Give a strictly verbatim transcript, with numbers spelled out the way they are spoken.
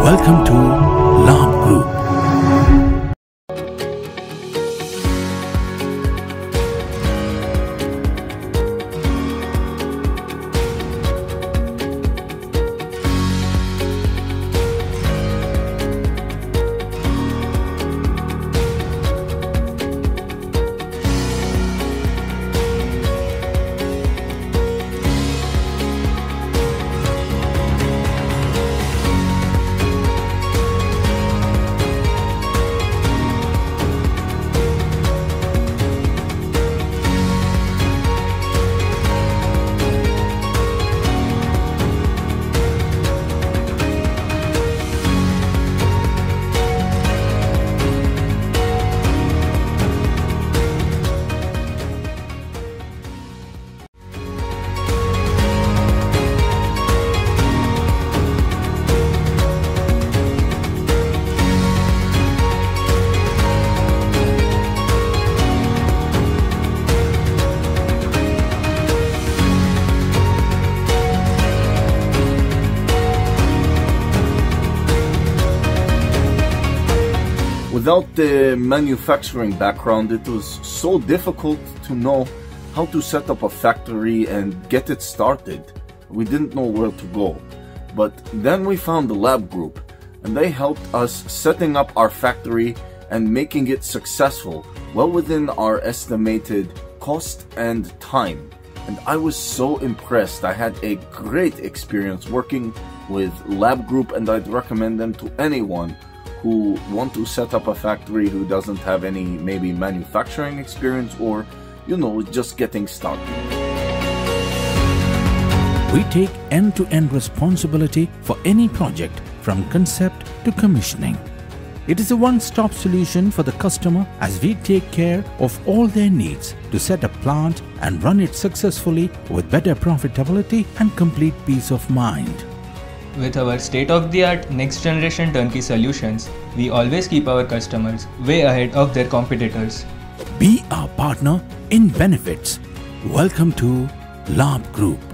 Welcome to Labh Group. Without the manufacturing background, it was so difficult to know how to set up a factory and get it started. We didn't know where to go. But then we found the Labh Group, and they helped us setting up our factory and making it successful, well within our estimated cost and time. And I was so impressed. I had a great experience working with Labh Group, and I'd recommend them to anyone who want to set up a factory who doesn't have any maybe manufacturing experience or, you know, just getting started. We take end-to-end responsibility for any project from concept to commissioning. It is a one-stop solution for the customer as we take care of all their needs to set a plant and run it successfully with better profitability and complete peace of mind. With our state-of-the-art next-generation turnkey solutions, we always keep our customers way ahead of their competitors. Be our partner in benefits. Welcome to Labh Group.